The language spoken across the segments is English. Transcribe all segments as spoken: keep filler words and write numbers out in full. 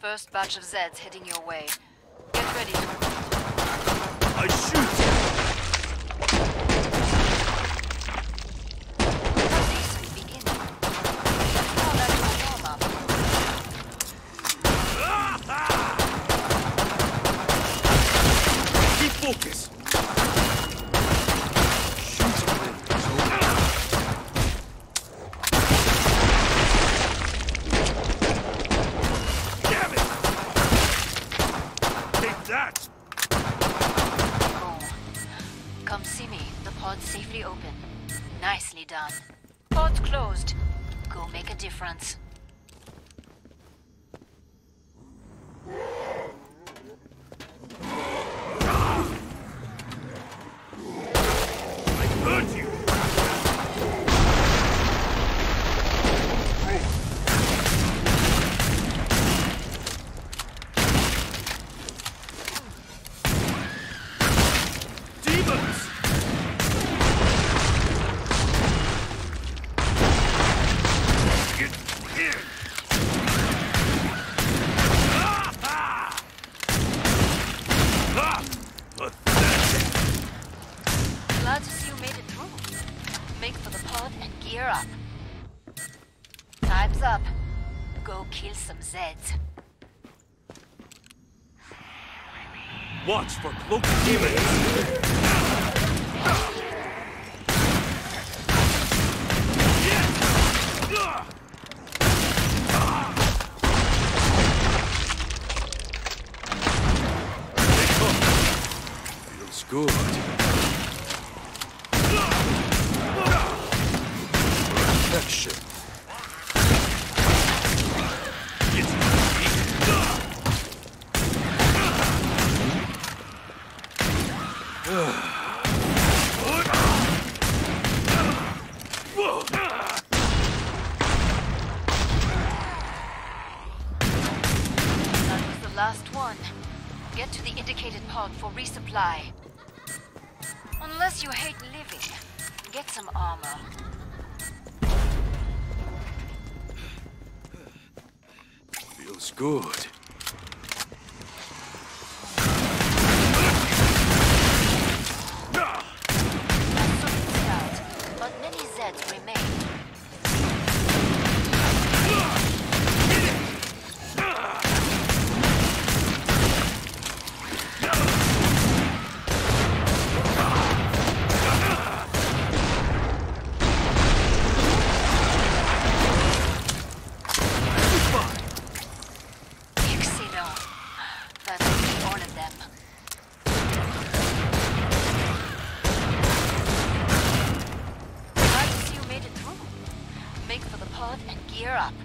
First batch of Zeds heading your way. Get ready to... I shoot! A decent beginning. Now that's my warm-up. Keep focus! Safely open. Nicely done. Pod's closed. Go make a difference. I heard you! Demons! Glad to see you made it through. Make for the pod and gear up. Time's up. Go kill some Zeds. Watch for cloaked demons! Feels good. Perfection. That was the last one. Get to the indicated pod for resupply. Unless you hate living, get some armor. Feels good. Not so stout, but many Zeds remain. Gear up.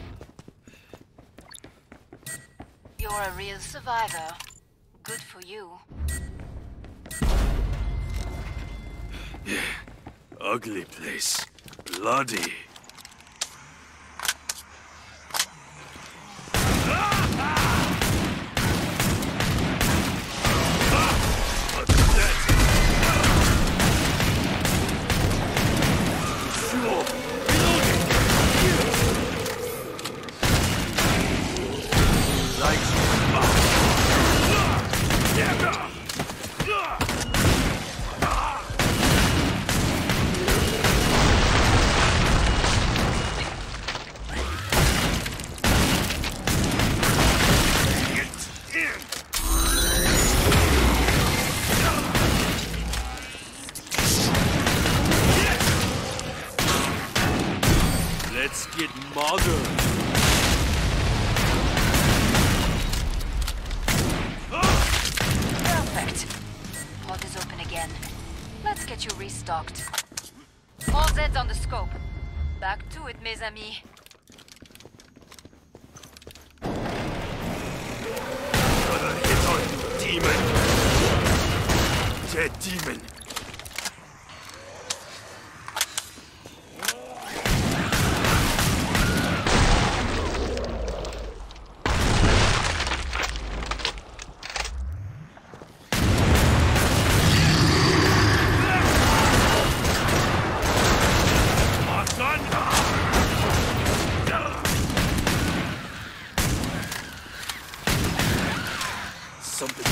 You're a real survivor. Good for you. Ugly place. Bloody. Let's get modern. Perfect. Pod is open again. Let's get you restocked. More Zeds on the scope. Back to it, mes amis. Another hit on you, demon. Dead demon.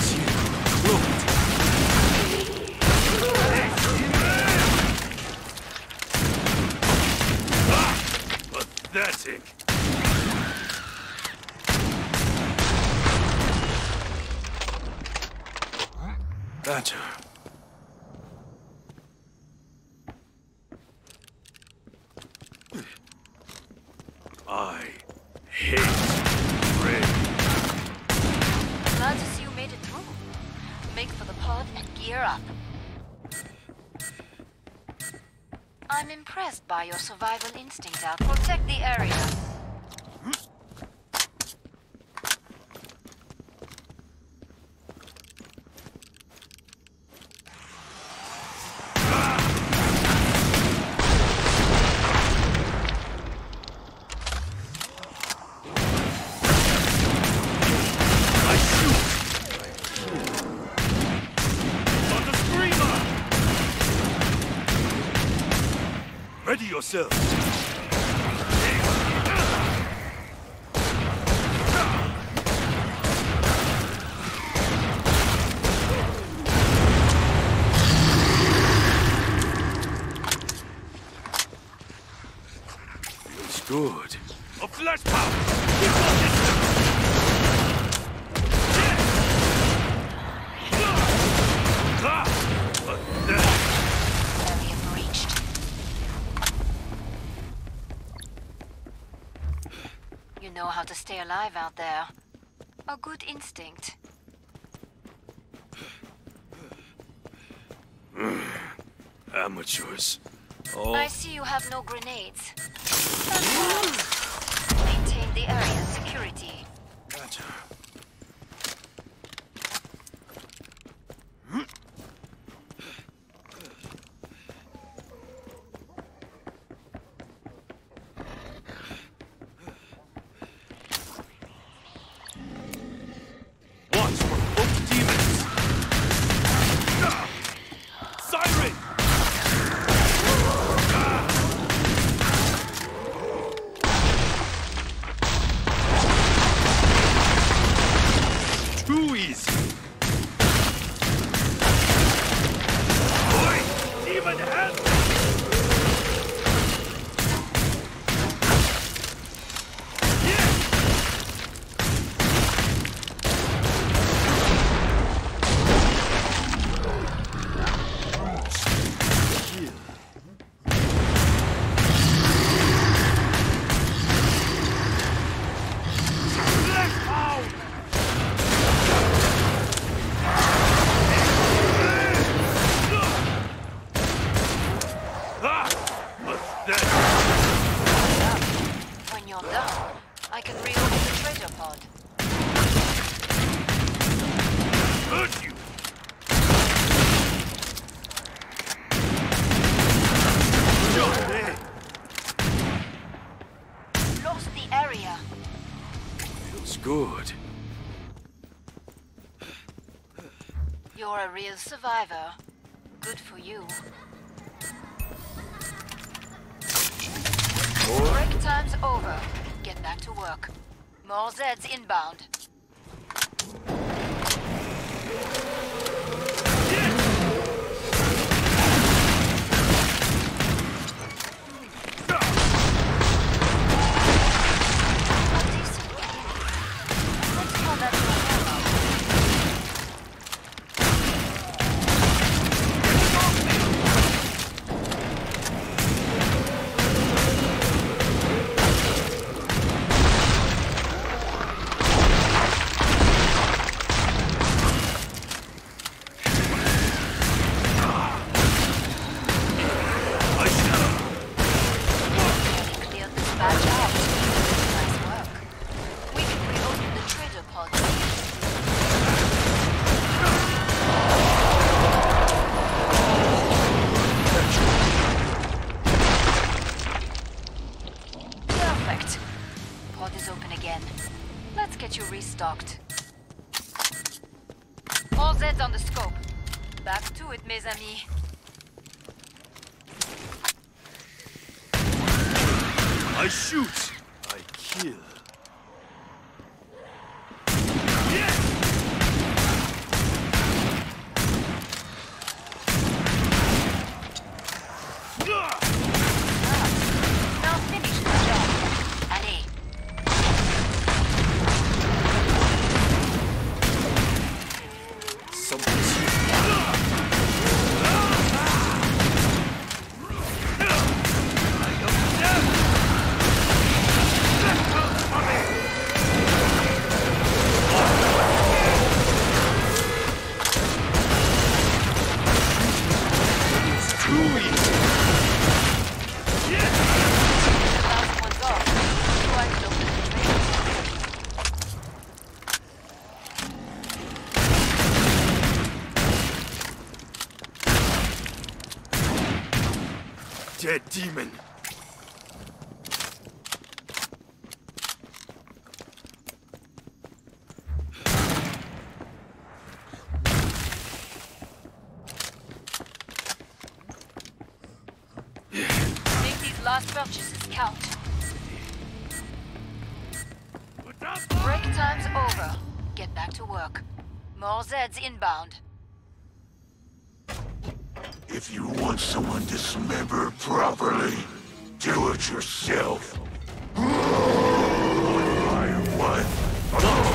It's you. Cloaked. Ah! Pathetic. Better. I hate rain. Glad to see you made it through. Make for the pod and gear up. I'm impressed by your survival instinct, Al. Protect the area. Ready yourself. Feels good. A flash power! Barrier breached. You know how to stay alive out there. A good instinct. Amateurs. Oh. I see you have no grenades. That's fine. Maintain the area's security. Better. Watch for oak demons. Siren! Too easy. Boy, demon has When you're done, I can reopen the treasure pod. hurt you. Lost the area. Feels good. You're a real survivor. Good for you. Break time's over. Get back to work. More Zeds inbound. A decent beginning. Let's call that your hero. Cleared this batch out. Nice work. We can reopen the trader pod. Perfect. Pod is open again. Let's get you restocked. All Zeds on the scope. Back to it, mes amis. I shoot. I kill. Someplace here. Last one's off. So I can open the trays. Dead demon. Make these last purchases count. Break time's over. Get back to work. More Zeds inbound. If you want someone dismembered properly, do it yourself. One by one.